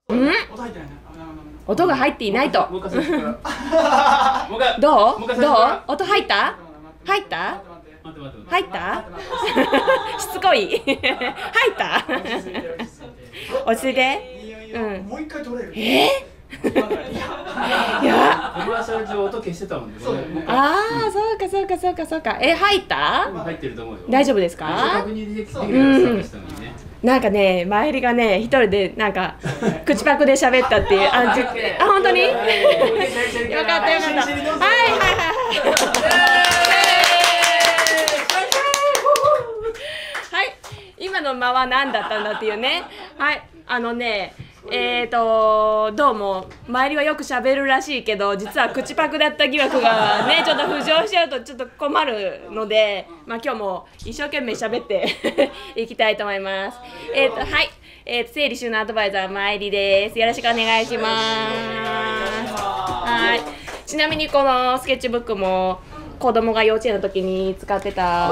うん、音が入っていないと。どう音入った？入った入ったしつこい入った落ち着いて。うん。もう一回取れる。いや、 コマーシャル上音消してたもんね。 ああ、そうかそうかそうかそうか。入った？ 入ってると思うよ。 大丈夫ですか？ 確認できるやつしたのにね。 なんかね、マイリがね、一人でなんか口パクで喋ったっていう、あ、本当に？よかったよかった。はいはいはい。はい、今の間は何だったんだっていうね。はい、どうも、マイリはよく喋るらしいけど、実は口パクだった疑惑がね、ちょっと浮上しちゃうとちょっと困るので、まあ今日も一生懸命喋っていきたいと思います。はい、整理収納アドバイザーマイリです。よろしくお願いします。はい。ちなみにこのスケッチブックも子供が幼稚園の時に使ってた、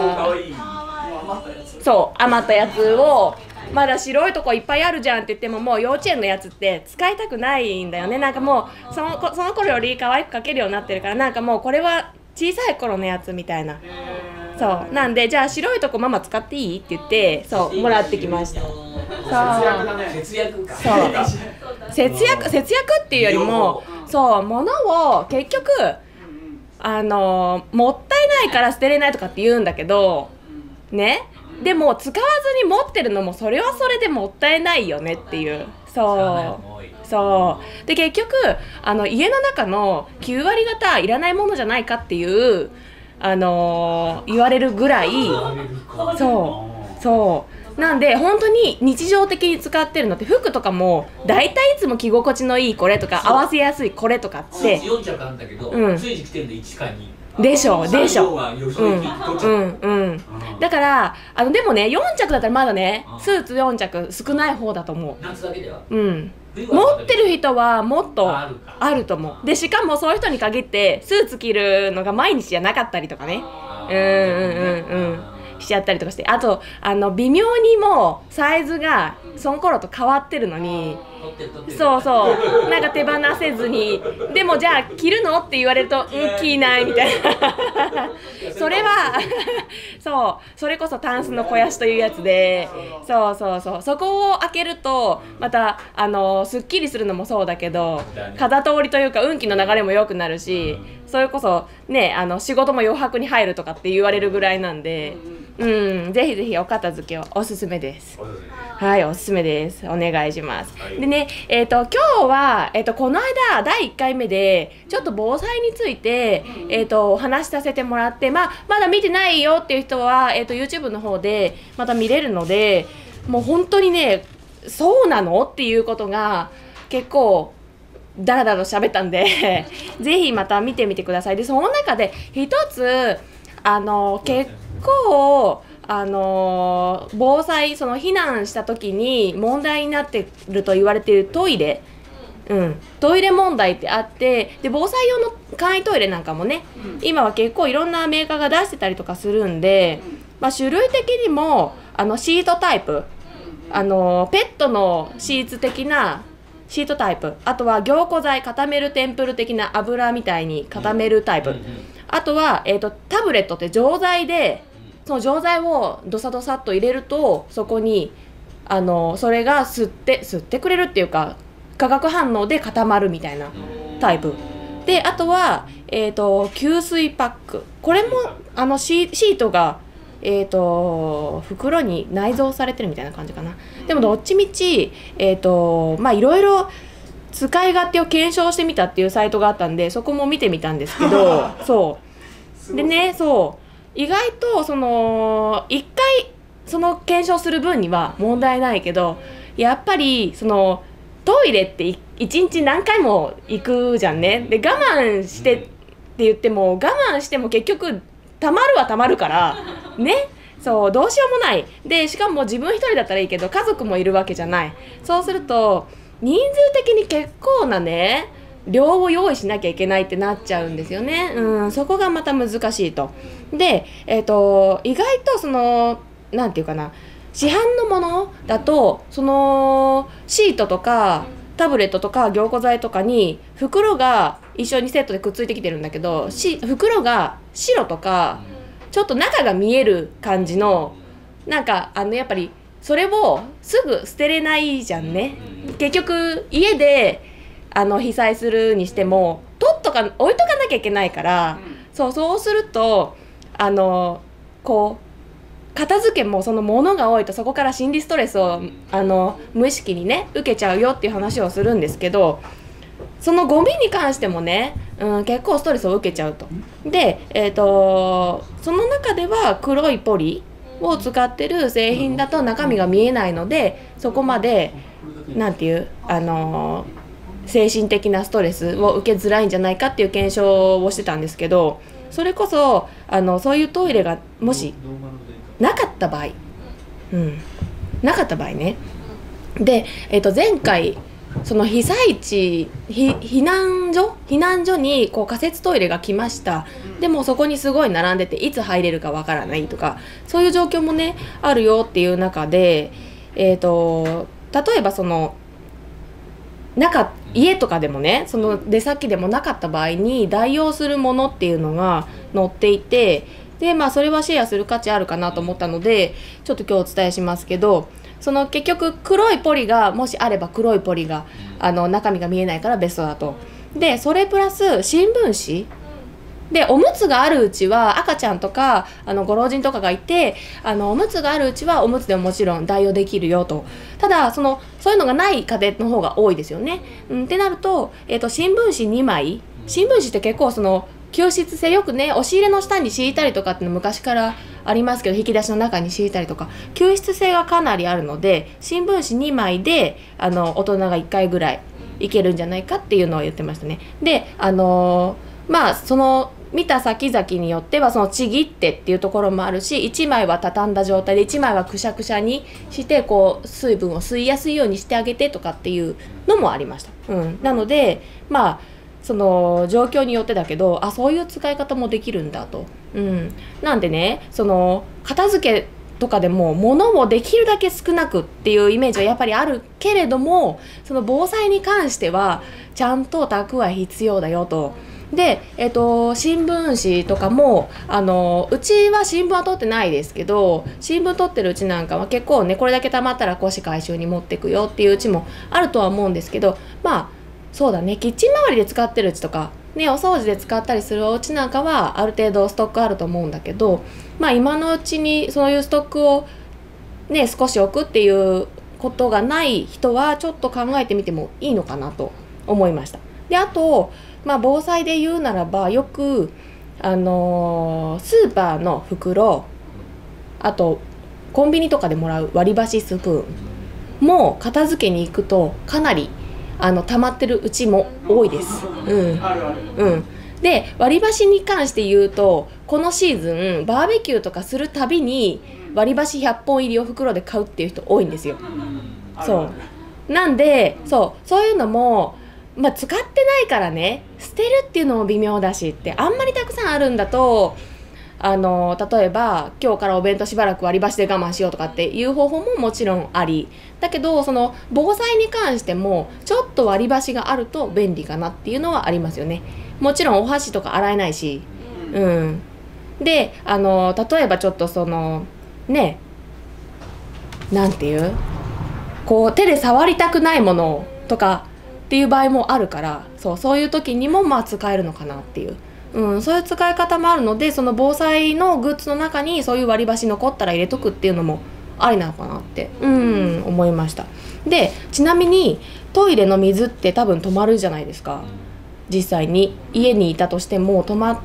そう、余ったやつを、まだ白いとこいっぱいあるじゃんって言っても、もう幼稚園のやつって使いたくないんだよね。なんかもうその頃より可愛く描けるようになってるから、なんかもうこれは小さい頃のやつみたいな。そうなんで、じゃあ白いとこママ使っていいって言って、そうもらってきました。そう節約か。そう節約っていうよりも、そう物を結局もったいないから捨てれないとかって言うんだけどね。でも使わずに持ってるのもそれはそれでもったいないよねっていう。そうで、結局家の中の9割方いらないものじゃないかっていう言われるぐらい、そうなんで、本当に日常的に使ってるのって、服とかも大体いつも着心地のいいこれとか合わせやすいこれとかって 4着あるんだけど、随時着てるんで1か2 でしょだからでもね、4着だったらまだね、スーツ4着少ない方だと思う。 夏だけでは持ってる人はもっとあると思う。でしかもそういう人に限ってスーツ着るのが毎日じゃなかったりとかね、しちゃったりとかして、あと微妙にもうサイズがその頃と変わってるのに、そうなんか手放せずに、でもじゃあ着るのって言われると着ないみたいなそれはそれこそタンスの肥やしというやつで、そこを開けるとまたすっきりするのもそうだけど、風通りというか運気の流れも良くなるし、それこそね、仕事も余白に入るとかって言われるぐらいなんで、ぜひぜひお片付けをおすすめです。はい、おすすめです。お願いします。でね、今日は、この間第1回目でちょっと防災について、お話しさせてもらって、まだ見てないよっていう人は、YouTube の方でまた見れるので、もう本当にね、そうなのっていうことが結構だらだら喋ったんでぜひまた見てみてください。でその中で一つ結構防災、避難した時に問題になってると言われているトイレ、トイレ問題ってあって、で防災用の簡易トイレなんかもね、今は結構いろんなメーカーが出してたりとかするんで、種類的にもシートタイプ、ペットのシーツ的なシートタイプ、あとは凝固剤固めるテンプル的な油みたいに固めるタイプ、あとは、タブレットって錠剤で、その錠剤をドサドサっと入れると、そこにそれが吸ってくれるっていうか、化学反応で固まるみたいなタイプで、あとは、吸水パック、これもシートが袋に内蔵されてるみたいな感じかな。でもどっちみちいろいろ使い勝手を検証してみたっていうサイトがあったんで、そこも見てみたんですけどそうでね、意外と一回検証する分には問題ないけど、やっぱりトイレって一日何回も行くじゃんね。で我慢してって言っても、我慢しても結局たまるはたまるからね。どうしようもないで、しかも自分一人だったらいいけど家族もいるわけじゃない。そうすると人数的に結構なね量を用意しなきゃいけないってなっちゃうんですよね。そこがまた難しいと。で、意外となんていうかな、 市販のものだとそのシートとかタブレットとか凝固剤とかに袋が一緒にセットでくっついてきてるんだけど、袋が白とかちょっと中が見える感じの、なんかやっぱりそれをすぐ捨てれないじゃんね。結局家で被災するにしても置いとかなきゃいけないから、そうするとこう片付けもその物が多いとそこから心理ストレスを無意識にね受けちゃうよっていう話をするんですけど、そのゴミに関してもね、結構ストレスを受けちゃうと。で、その中では黒いポリを使ってる製品だと中身が見えないので、そこまでなんていう精神的なストレスを受けづらいんじゃないかっていう検証をしてたんですけど、それこそそういうトイレがもしなかった場合、なかった場合ね。で、前回その被災地避難所にこう仮設トイレが来ました。でもそこにすごい並んでていつ入れるかわからないとか、そういう状況もねあるよっていう中で、例えばその家とかでもね、その出先でもなかった場合に代用するものっていうのが載っていて、でそれはシェアする価値あるかなと思ったのでちょっと今日お伝えしますけど、その結局黒いポリがもしあれば黒いポリが中身が見えないからベストだと。でそれプラス新聞紙で、おむつがあるうちは赤ちゃんとかご老人とかがいておむつがあるうちはおむつでももちろん代用できるよと。ただそういうのがない家庭の方が多いですよね。ってなると、新聞紙2枚、新聞紙って結構吸湿性よくね、押し入れの下に敷いたりとかっての昔からありますけど、引き出しの中に敷いたりとか吸湿性がかなりあるので、新聞紙2枚で大人が1回ぐらいいけるんじゃないかっていうのを言ってましたね。でその見た先々によってはそのちぎってっていうところもあるし、1枚は畳んだ状態で1枚はくしゃくしゃにしてこう水分を吸いやすいようにしてあげてとかっていうのもありました。なのでその状況によってだけど、そういう使い方もできるんだと。なんでね、その片付けとかでも物をできるだけ少なくっていうイメージはやっぱりあるけれども、その防災に関してはちゃんと蓄え必要だよと。で、新聞紙とかもうちは新聞は取ってないですけど、新聞取ってるうちなんかは結構ね、これだけ溜まったら古紙回収に持ってくよっていううちもあるとは思うんですけど、そうだね、キッチン周りで使ってるうちとかね、お掃除で使ったりするお家なんかはある程度ストックあると思うんだけど、今のうちにそういうストックをね少し置くっていうことがない人はちょっと考えてみてもいいのかなと思いました。であと防災で言うならば、よくスーパーの袋、あとコンビニとかでもらう割り箸スプーンも片付けに行くとかなり溜まってるうちも多いです。で割り箸に関して言うと、このシーズンバーベキューとかするたびに割り箸100本入りを袋で買うっていう人多いんですよ。なんでそういうのも使ってないからね、捨てるっていうのも微妙だしって、あんまりたくさんあるんだと例えば今日からお弁当しばらく割り箸で我慢しようとかっていう方法ももちろんありだけど、その防災に関してもちょっと割り箸があると便利かなっていうのはありますよね。もちろんお箸とか洗えないし、で例えばちょっとなんていうこう手で触りたくないものとかっていう場合もあるから、そういう時にも使えるのかなっていう。そういう使い方もあるので、その防災のグッズの中にそういう割り箸残ったら入れとくっていうのもありなのかなって思いました。でちなみにトイレの水って多分止まるじゃないですか。実際に家にいたとしても止まって、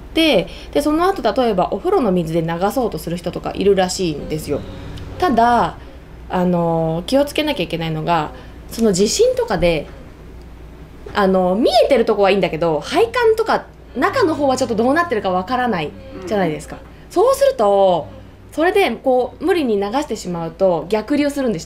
でその後例えばお風呂の水で流そうとする人とかいるらしいんですよ。ただ気をつけなきゃいけないのが、その地震とかで見えてるとこはいいんだけど、配管とか中の方はちょっとどうなってるかわからないじゃないですか。そうするとそれでこう無理に流してしまうと逆流するんでした。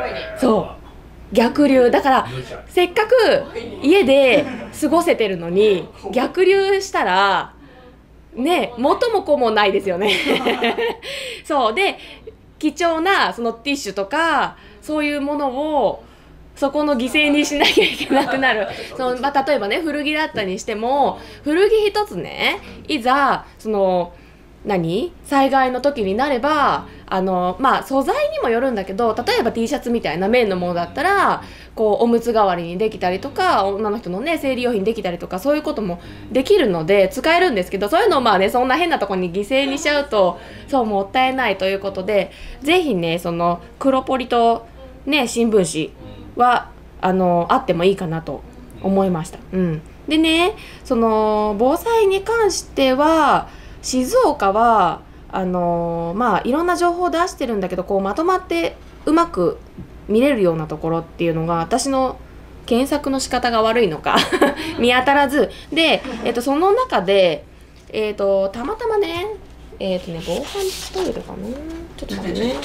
逆流だから、せっかく家で過ごせてるのに逆流したらね、元も子もないですよね。そうで貴重なそのティッシュとかそういうものをそこの犠牲にしなきゃいけなくなるその、まあ、例えばね古着だったにしても古着一つねいざその災害の時になればまあ素材にもよるんだけど例えば T シャツみたいな綿のものだったらこうおむつ代わりにできたりとか女の人のね生理用品できたりとかそういうこともできるので使えるんですけどそういうのをまあねそんな変なところに犠牲にしちゃうとそうもったいないということでぜひねその黒ポリとね新聞紙はあってもいいかなと思いました。でねその防災に関しては静岡はまあいろんな情報を出してるんだけどこうまとまってうまく見れるようなところっていうのが私の検索の仕方が悪いのか見当たらずで、その中で、たまたまね防犯トイレかなちょっと待ってね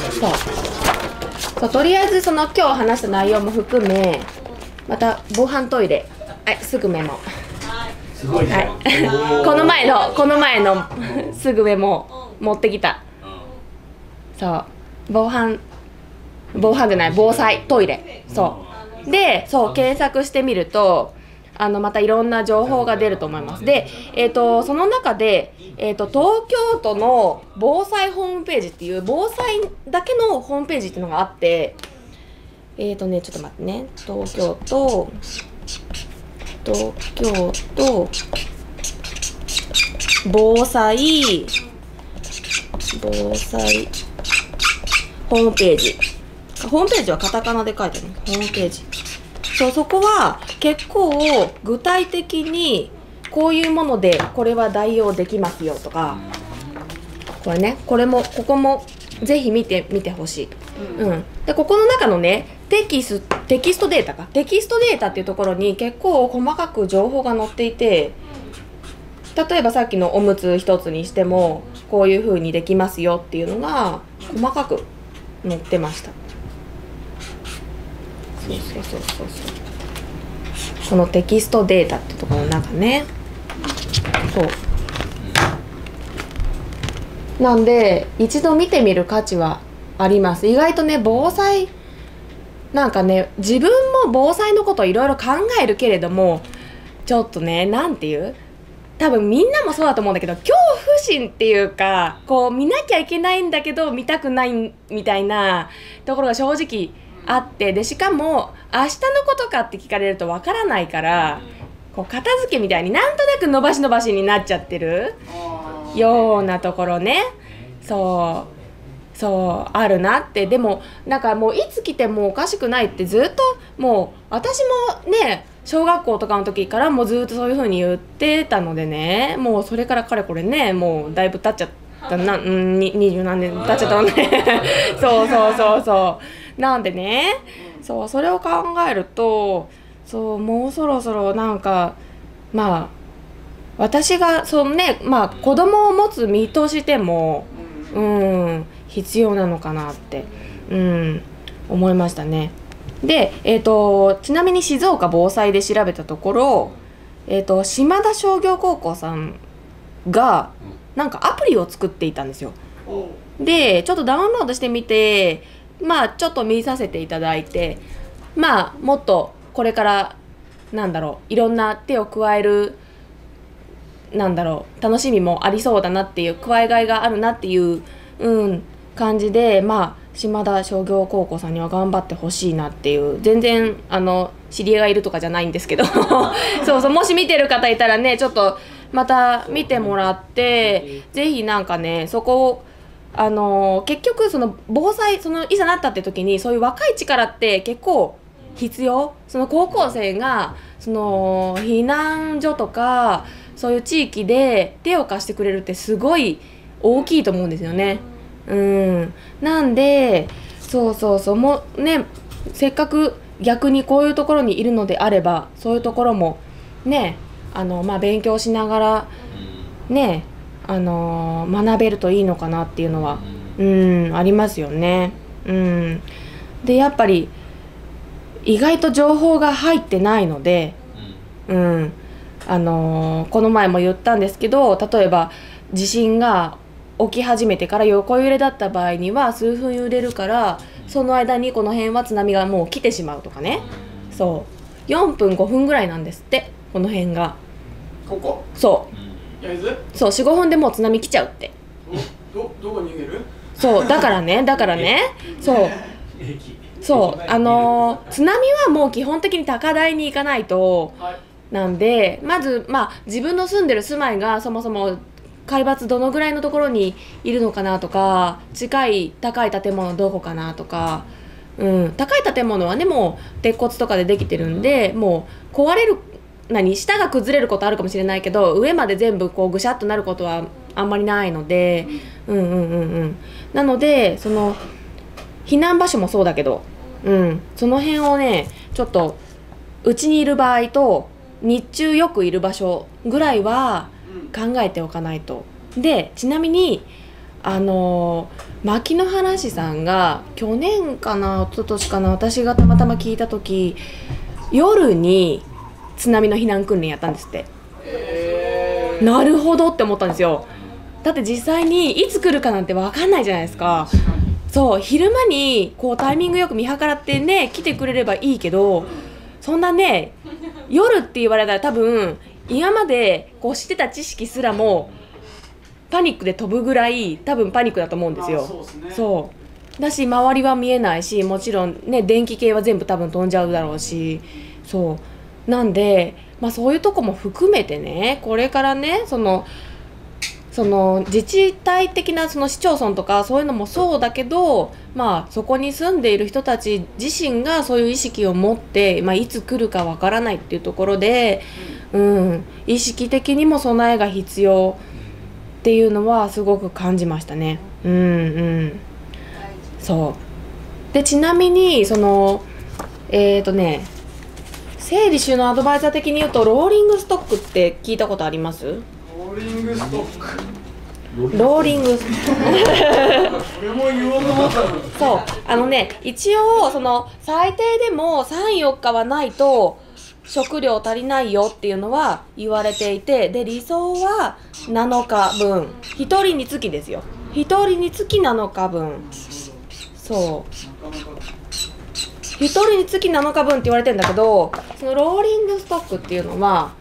そうとりあえずその今日話した内容も含めまた防犯トイレはいすぐメモすごいね、 はい、この前のすぐメモ持ってきたそう防犯じゃない防災トイレそうでそう検索してみるとまたいろんな情報が出ると思います。で、その中で、東京都の防災ホームページっていう防災だけのホームページっていうのがあってちょっと待ってね東京都防災ホームページはカタカナで書いてあるホームページそこは結構具体的にこういうものでこれは代用できますよとかここもぜひ見てみてほしい、でここの中のねテキストデータっていうところに結構細かく情報が載っていて例えばさっきのおむつ一つにしてもこういう風にできますよっていうのが細かく載ってました。そうこのテキストデータってところの中ねそうなんで一度見てみる価値はあります。意外とね防災なんかね自分も防災のことをいろいろ考えるけれどもちょっとねなんていう多分みんなもそうだと思うんだけど恐怖心っていうかこう見なきゃいけないんだけど見たくないみたいなところが正直あってでしかも明日のことかって聞かれるとわからないからこう片付けみたいになんとなく伸ばしになっちゃってるようなところねそうあるなってでもなんかもういつ来てもおかしくないってずっともう私もね小学校とかの時からもうずっとそういう風に言ってたのでねもうそれからかれこれねもうだいぶ経っちゃった20何年経っちゃったのねそうなんでねそれを考えるともうそろそろなんかまあ私が子供を持つ身としても必要なのかなって思いましたね。で、ちなみに静岡防災で調べたところ、島田商業高校さんがなんかアプリを作っていたんですよ。でちょっとダウンロードしてみてちょっと見させていただいてもっとこれからいろんな手を加える楽しみもありそうだなっていう加えがいがあるなっていう感じで島田商業高校さんには頑張ってほしいなっていう全然知り合いがいるとかじゃないんですけどもし見てる方いたらねちょっとまた見てもらってぜひそこを結局その防災いざなったって時にそういう若い力って結構必要高校生が避難所とかそういう地域で手を貸してくれるってすごい大きいと思うんですよね。なんでもうねせっかく逆にこういうところにいるのであればそういうところもね勉強しながらね学べるといいのかなっていうのはありますよね。でやっぱり意外と情報が入ってないのでこの前も言ったんですけど例えば地震が起き始めてから横揺れだった場合には数分揺れるから、その間にこの辺は津波がもう来てしまうとかね。そう4分5分ぐらいなんですって、この辺が。 ここそう焼津そう、4、5分でもう津波来ちゃうって。 どこ逃げる？ そうだからねそう津波はもう基本的に高台に行かないと、 はい、 なんでまず自分の住んでる住まいがそもそも海抜どのぐらいのところにいるのかなとか、近い高い建物どこかなとか、高い建物はねもう鉄骨とかでできてるんで、もう壊れる下が崩れることあるかもしれないけど、上まで全部こうぐしゃっとなることはあんまりないので、なのでその避難場所もそうだけど、その辺をねちょっとうちにいる場合と日中よくいる場所ぐらいは考えておかないと。でちなみに牧之原市さんが去年かな一昨年かな、私がたまたま聞いた時、夜に津波の避難訓練やったんですって。なるほどって思ったんですよ。だって実際にいつ来るかなんて分かんないじゃないですか。そう昼間にこうタイミングよく見計らってね来てくれればいいけど、そんなね夜って言われたら多分今までこう知ってた知識すらもパニックで飛ぶぐらい多分パニックだと思うんですよ。そうだし周りは見えないし、もちろんね電気系は全部多分飛んじゃうだろうし、そうなんでそういうとこも含めてね、これからねその自治体的なその市町村とかそういうのもそうだけど、そこに住んでいる人たち自身がそういう意識を持って、いつ来るかわからないっていうところで、意識的にも備えが必要っていうのはすごく感じましたね。そうでちなみに整理収納アドバイザー的に言うとローリングストックって聞いたことあります？ ローリングストック。 ローリングストック俺も言おうと思ったの。 そう一応最低でも3、4日はないと食料足りないよっていうのは言われていて、で理想は7日分、1人につきですよ。1人につき7日分。そう1人につき7日分って言われてるんだけど、そのローリングストックっていうのは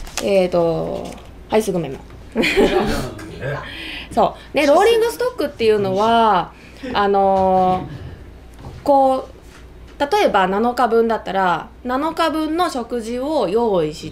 はいすぐメモそうね、ローリングストックっていうのはこう例えば7日分だったら7日分の食事を用意して、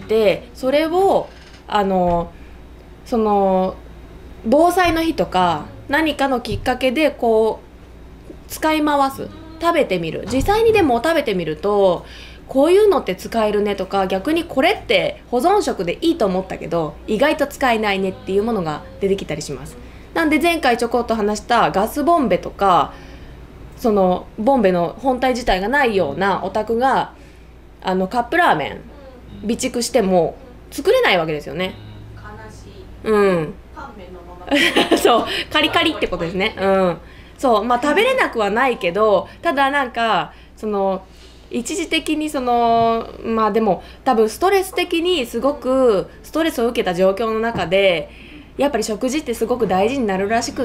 それをその防災の日とか何かのきっかけでこう使い回す、食べてみる、実際にでも食べてみるとこういうのって使えるねとか、逆にこれって保存食でいいと思ったけど意外と使えないねっていうものが出てきたりします。なんで前回ちょこっと話したガスボンベとか、そのボンベの本体自体がないようなお宅がカップラーメン備蓄しても作れないわけですよね。 悲しい。 乾麺のままそうカリカリってことですね。そう食べれなくはないけど、ただ一時的にでも多分ストレス的にすごくストレスを受けた状況の中でやっぱり食事ってすごく大事になるらしくって、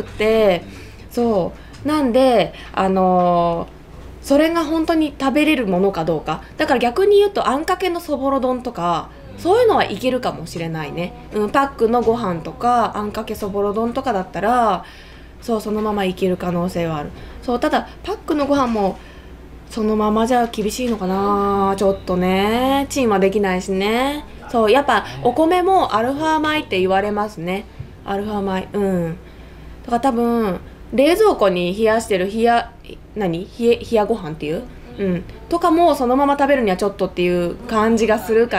そうなんでそれが本当に食べれるものかどうか。だから逆に言うとあんかけのそぼろ丼とかそういうのはいけるかもしれないね。パックのご飯とかあんかけそぼろ丼とかだったらそのままいける可能性はある。ただパックのご飯もそのままじゃ厳しいのかな、ちょっとね。チンはできないしね。やっぱお米もアルファ米って言われますね。アルファ米。だから多分冷蔵庫に冷やしてる冷やご飯っていう、とかもそのまま食べるにはちょっとっていう感じがするから、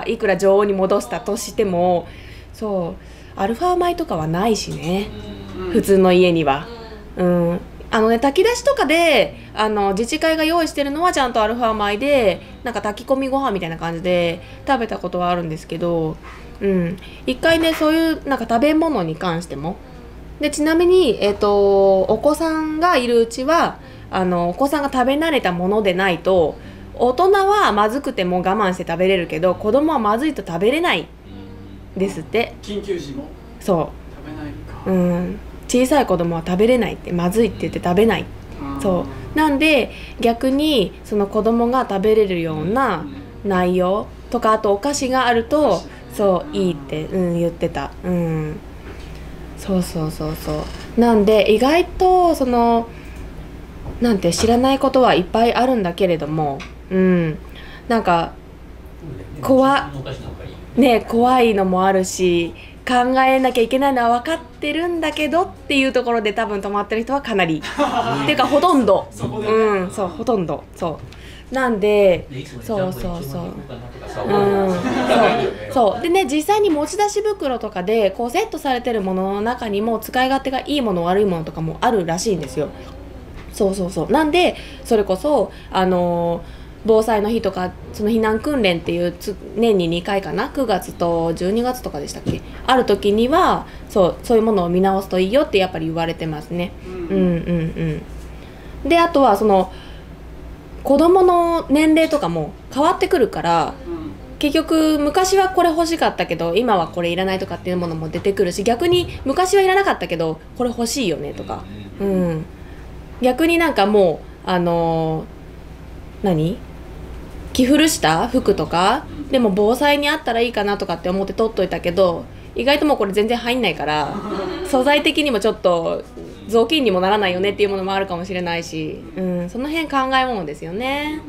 いくら常温に戻したとしてもアルファ米とかはないしね、普通の家には。炊き出しとかで自治会が用意してるのはちゃんとアルファ米で炊き込みご飯みたいな感じで食べたことはあるんですけど、一回ねそういう食べ物に関してもで、ちなみに、お子さんがいるうちはお子さんが食べ慣れたものでないと、大人はまずくても我慢して食べれるけど子供はまずいと食べれないですって。 緊急時もそう食べないか。 小さい子供は食べれないって、まずいって言って食べない。そうなんで逆にその子供が食べれるような内容とか、あとお菓子があるとそういいって、言ってた。そうそうそうそう。なんで意外とそのなんて知らないことはいっぱいあるんだけれども、なんか怖いのもあるし、考えなきゃいけないのは分かってるんだけどっていうところで多分止まってる人はかなりっていうかほとんど、そうほとんどそうなんで、そうでね、実際に持ち出し袋とかでこうセットされてるものの中にも使い勝手がいいもの悪いものとかもあるらしいんですよ。そうなんでそれこそ防災の日とかその避難訓練っていう年に2回かな、9月と12月とかでしたっけ、ある時にはそういうものを見直すといいよってやっぱり言われてますね。であとはその子供の年齢とかも変わってくるから、結局昔はこれ欲しかったけど今はこれいらないとかっていうものも出てくるし、逆に昔はいらなかったけどこれ欲しいよねとか、逆になんかもう着古した服とかでも防災にあったらいいかなとかって思って取っといたけど、意外ともうこれ全然入んないから素材的にもちょっと雑巾にもならないよねっていうものもあるかもしれないし、その辺考えものですよね。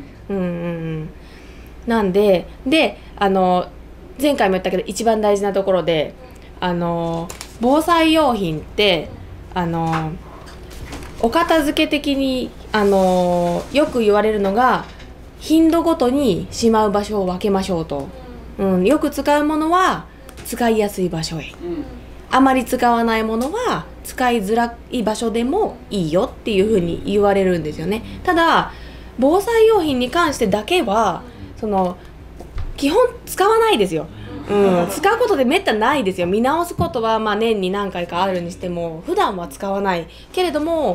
なんで前回も言ったけど一番大事なところで防災用品ってお片付け的によく言われるのが頻度ごとにしまう場所を分けましょうと、よく使うものは使いやすい場所へ、あまり使わないものは使いづらい場所でもいいよっていうふうに言われるんですよね。ただ防災用品に関してだけは基本使わないですよ。使うことでめったないですよ。見直すことは年に何回かあるにしても普段は使わないけれども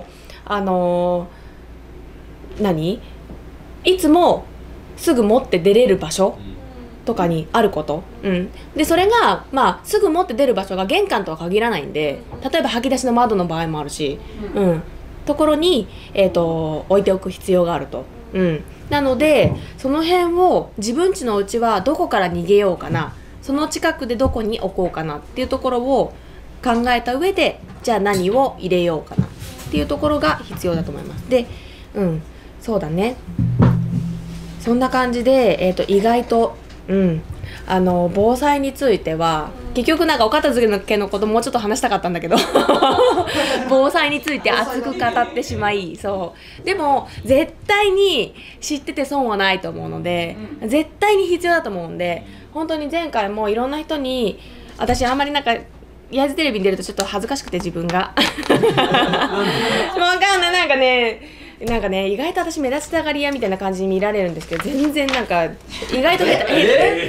いつもすぐ持って出れる場所とかにあること、でそれがすぐ持って出る場所が玄関とは限らないんで、例えば吐き出しの窓の場合もあるし、ところに、置いておく必要があると。なのでその辺を自分家のうちはどこから逃げようかな、その近くでどこに置こうかなっていうところを考えた上で、じゃあ何を入れようかなっていうところが必要だと思います。でそうだね、そんな感じで、意外と防災については結局お片付けのこともうちょっと話したかったんだけど防災について熱く語ってしまい、でも絶対に知ってて損はないと思うので、絶対に必要だと思うんで、本当に前回もいろんな人に、私あんまりヤジテレビに出るとちょっと恥ずかしくて自分が分かんない、意外と私目立ちたがり屋みたいな感じに見られるんですけど、全然意外と下手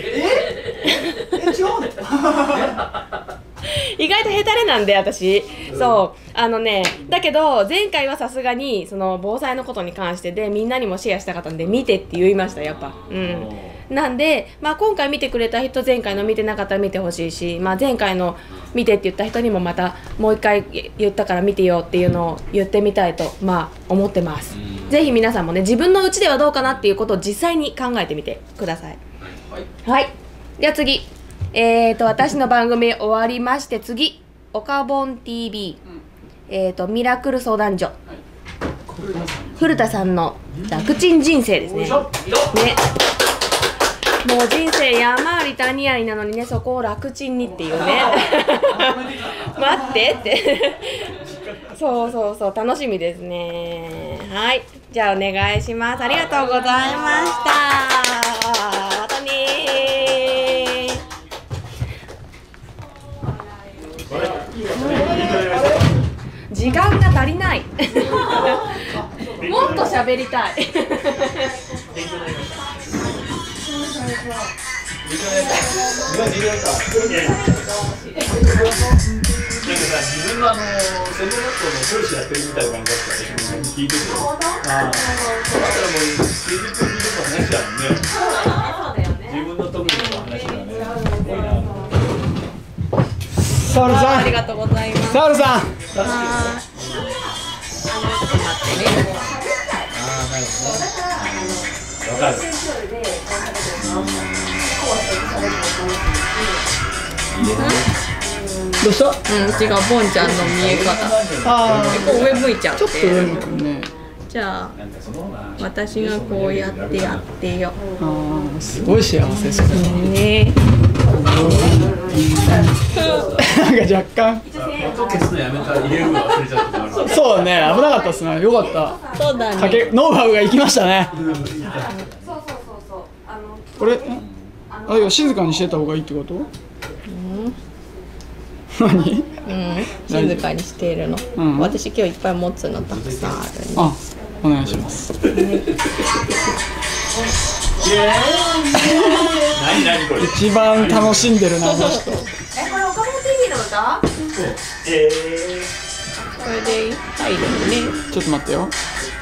意外とヘタレなんで私、だけど前回はさすがにその防災のことに関してでみんなにもシェアしたかったんで見てって言いました、やっぱ。なんで、今回見てくれた人、前回の見てなかったら見てほしいし、前回の見てって言った人にもまたもう一回言ったから見てよっていうのを言ってみたいと思ってます。ぜひ皆さんもね、自分のうちではどうかなっていうことを実際に考えてみてください。はい、では次、私の番組終わりまして、次おかぼん TV、ミラクル相談所、古田さんの楽ちん人生ですね。もう人生山あり谷ありなのにね、そこを楽ちんにっていうね待ってってそう楽しみですね。はい、じゃあお願いします。ありがとうございました。またね時間が足りないもっと喋りたい自分の専門学校の教師やってるみたいな感じだったら聞いてて、だからもう90分聞いてる話だもんね。自分の特技の話だね。すごいな。 サールさんありがとうございます。 サールさんちょっと待ってね。 わかる。 どうした？ うん、違う、ボンちゃんの見え方。 あこう上向いちゃって。 ちょっと上向くね。 じゃあ、私がこうやってやってよ。 すごい幸せそうね。 なんか若干音消すのやめたら入れるの忘れちゃったから。 そうね、危なかったっすね。よかった。 そうだね。 ノウハウが生きましたね。 そうそうそうそう。 これ、あ、いや静かにしてた方がいいってこと？何？ 静かにしているの。 うん、 私今日いっぱい持つのたくさんあるね。 あ、お願いします。 何これ。 一番楽しんでるな、あの人。 これ岡本 TV の歌？ これで入るのね。 ちょっと待ってよ。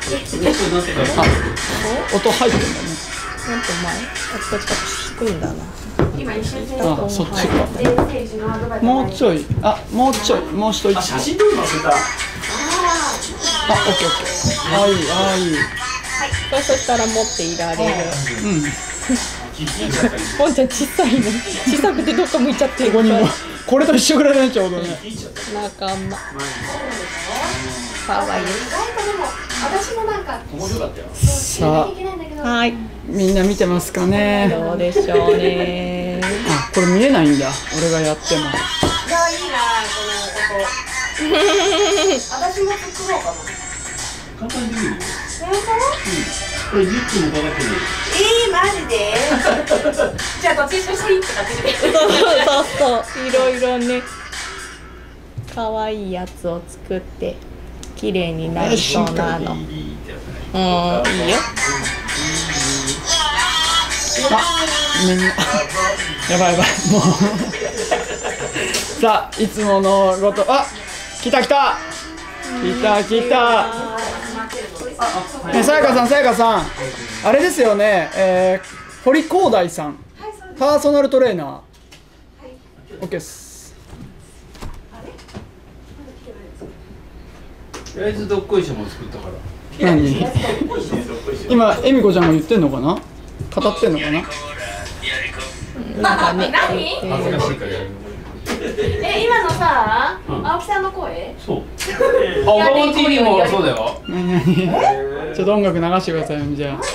あ、音入ってんだね。 なんと前、こっちから引くんだな。 今一緒にあ、そっちか。もうちょい、もうちょい、もう一息。 写真撮るの忘れた。 オッケーオッケー。あ、いい、いい。 そしたら持っていられる。 うん。 ボンちゃん小さいね。小さくてどっか向いちゃってる。 ここにも、これと一緒ぐらいね、ちょうどね。 仲間。かわいい。 私もなんか面白かったよ。 さあ、 はい。 みんな見てますかね。 どうでしょうね。 あ、これ見えないんだ。俺がやっても。 いやいいなこの音。私も作ろうかな。 簡単にできるよ。 本これ10分もかかってる。 マジで？じゃあ途中でシャリッとかけて。 そういろいろね。可愛いやつを作って綺麗になりそうなの。いいよ。 みんなやばいやばい、もうさあ、いつものごと、あ、来たさやかさん、あれですよね、堀光大さん、パーソナルトレーナー、OK です。 とりあえずどっこいしょも作ったから。 何？今恵美子ちゃんが言ってんのかな？語ってんのかな？ なんかね。 恥ずかしいからやるの。 今のさ、青木さんの声？ そう。あ、岡本 TV もそうだよ。 ちょっと音楽流してくださいよ、じゃあ。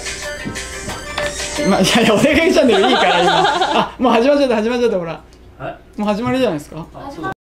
いや、お出かけチャンネルいいから今。あ、もう始まっちゃったほら。もう始まりじゃないですか。